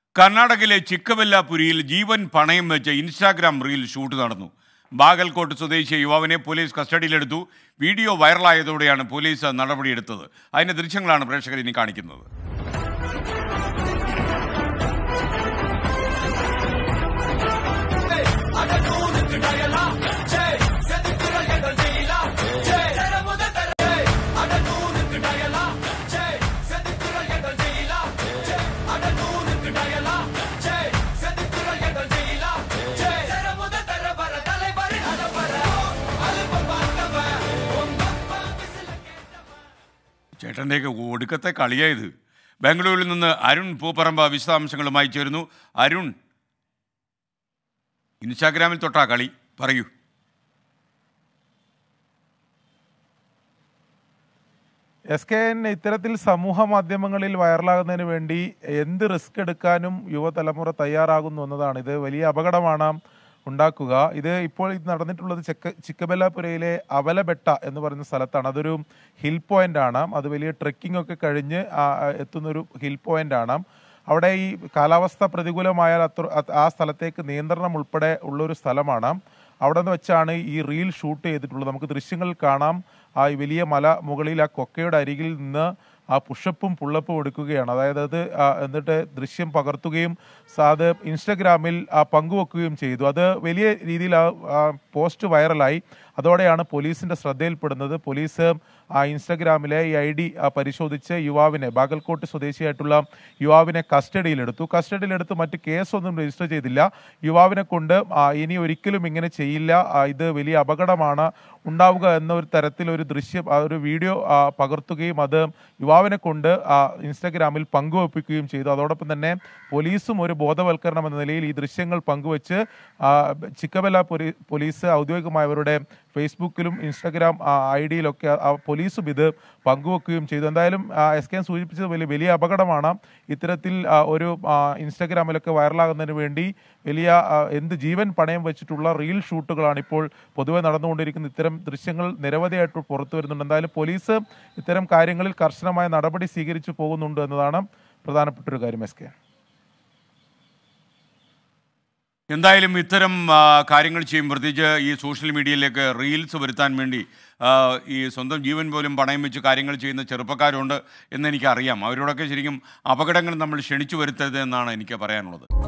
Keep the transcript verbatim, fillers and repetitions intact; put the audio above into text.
കർണാടകയിലെ ചിക്കബെല്ലാപുരിയിൽ ജീവൻ പണയം വെച്ച് ഇൻസ്റ്റാഗ്രാം റീൽ ഷൂട്ട് നടന്നു. ബാഗൽകോട്ട് സ്വദേശി യുവാവിനെ പോലീസ് കസ്റ്റഡിയിലെടുത്തു. വീഡിയോ വൈറലായതോടെയാണ് പോലീസ് നടപടിയെടുത്തത്. അതിന്റെ ദൃശ്യങ്ങളാണ് പ്രേക്ഷകർ ഇനി കാണിക്കുന്നത്. ചേട്ടൻ്റെയൊക്കെ ഒടുക്കത്തെ കളിയായത്. ബാംഗ്ലൂരിൽ നിന്ന് അരുൺ പൂപ്പറമ്പ വിശദാംശങ്ങളുമായി ചേരുന്നു. അരുൺ, ഇൻസ്റ്റാഗ്രാമിൽ തൊട്ടാ കളി, പറയൂ. എസ് കെ എൻ ഇത്തരത്തിൽ സമൂഹ മാധ്യമങ്ങളിൽ വൈറലാകുന്നതിന് വേണ്ടി എന്ത് റിസ്ക് എടുക്കാനും യുവതലമുറ തയ്യാറാകുന്നു എന്നതാണ്. ഇത് വലിയ അപകടമാണ് ഉണ്ടാക്കുക. ഇത് ഇപ്പോൾ ഇത് നടന്നിട്ടുള്ളത് ചെക്ക ചിക്കബെല്ലാപുരയിലെ അവലബെട്ട എന്ന് പറയുന്ന സ്ഥലത്താണ്. അതൊരു ഹിൽ പോയിന്റ് ആണ്. അത് വലിയ ട്രെക്കിംഗ് ഒക്കെ കഴിഞ്ഞ് എത്തുന്നൊരു ഹിൽ പോയിന്റ് ആണ്. അവിടെ ഈ കാലാവസ്ഥ പ്രതികൂലമായാൽ അത്ര ആ സ്ഥലത്തേക്ക് നിയന്ത്രണം ഉൾപ്പെടെ ഉള്ളൊരു സ്ഥലമാണ്. അവിടെ നിന്ന് വെച്ചാണ് ഈ റീൽ ഷൂട്ട് ചെയ്തിട്ടുള്ളത്. നമുക്ക് ദൃശ്യങ്ങൾ കാണാം. ആ വലിയ മല മുകളിൽ ആ കൊക്കയുടെ അരികിൽ നിന്ന് ആ പുഷപ്പും പുള്ളപ്പും എടുക്കുകയാണ്. അതായത് അത് എന്നിട്ട് ദൃശ്യം പകർത്തുകയും അത് ഇൻസ്റ്റഗ്രാമിൽ പങ്കുവെക്കുകയും ചെയ്തു. അത് വലിയ രീതിയിൽ ആ പോസ്റ്റ് വൈറലായി. അതോടെയാണ് പോലീസിന്റെ ശ്രദ്ധയിൽപ്പെടുന്നത്. പോലീസ് ആ ഇൻസ്റ്റഗ്രാമിലെ ഈ ഐ ഡി പരിശോധിച്ച് യുവാവിനെ, ബാഗൽകോട്ട് സ്വദേശിയായിട്ടുള്ള യുവാവിനെ കസ്റ്റഡിയിലെടുത്തു. കസ്റ്റഡിയിലെടുത്ത് മറ്റ് കേസൊന്നും രജിസ്റ്റർ ചെയ്തില്ല. യുവാവിനെ കൊണ്ട് ഇനി ഒരിക്കലും ഇങ്ങനെ ചെയ്യില്ല, ഇത് വലിയ അപകടമാണ് ഉണ്ടാവുക എന്നൊരു തരത്തിൽ ഒരു ദൃശ്യം, ഒരു വീഡിയോ പകർത്തുകയും അത് യുവാവിനെ കൊണ്ട് ഇൻസ്റ്റഗ്രാമിൽ പങ്കുവെപ്പിക്കുകയും ചെയ്തു. അതോടൊപ്പം തന്നെ പോലീസും ഒരു ബോധവൽക്കരണം എന്ന നിലയിൽ ഈ ദൃശ്യങ്ങൾ പങ്കുവെച്ച് ചിക്കബെല്ലാപുരി പോലീസ് ഔദ്യോഗികമായി അവരുടെ ഫേസ്ബുക്കിലും ഇൻസ്റ്റഗ്രാം ഐ ഡിയിലൊക്കെ പോലീസും ഇത് പങ്കുവെക്കുകയും ചെയ്തു. എന്തായാലും എസ് കെ എൻ സൂചിപ്പിച്ചത് വലിയ വലിയ അപകടമാണ്. ഇത്തരത്തിൽ ഒരു ഇൻസ്റ്റഗ്രാമിലൊക്കെ വൈറലാകുന്നതിന് വേണ്ടി വലിയ എന്ത് ജീവൻ പണയം വെച്ചിട്ടുള്ള റീൽ ഷൂട്ടുകളാണ് ഇപ്പോൾ പൊതുവെ നടന്നുകൊണ്ടിരിക്കുന്നത്. ഇത്തരം ദൃശ്യങ്ങൾ നിരവധിയായിട്ട് പുറത്തു വരുന്നുണ്ട്. എന്തായാലും പോലീസ് ഇത്തരം കാര്യങ്ങളിൽ കർശനമായ നടപടി സ്വീകരിച്ചു പോകുന്നുണ്ട് എന്നതാണ് പ്രധാനപ്പെട്ട ഒരു കാര്യം. എസ് കെ എന്തായാലും ഇത്തരം കാര്യങ്ങൾ ചെയ്യും, പ്രത്യേകിച്ച് ഈ സോഷ്യൽ മീഡിയയിലേക്ക് റീൽസ് വരുത്താൻ വേണ്ടി ഈ സ്വന്തം ജീവൻ പോലും പണയം വെച്ച് കാര്യങ്ങൾ ചെയ്യുന്ന ചെറുപ്പക്കാരുണ്ട് എന്നെനിക്കറിയാം. അവരോടൊക്കെ ശരിക്കും അപകടങ്ങൾ നമ്മൾ ക്ഷണിച്ചു വരുത്തരുത് എന്നാണ് എനിക്ക് പറയാനുള്ളത്.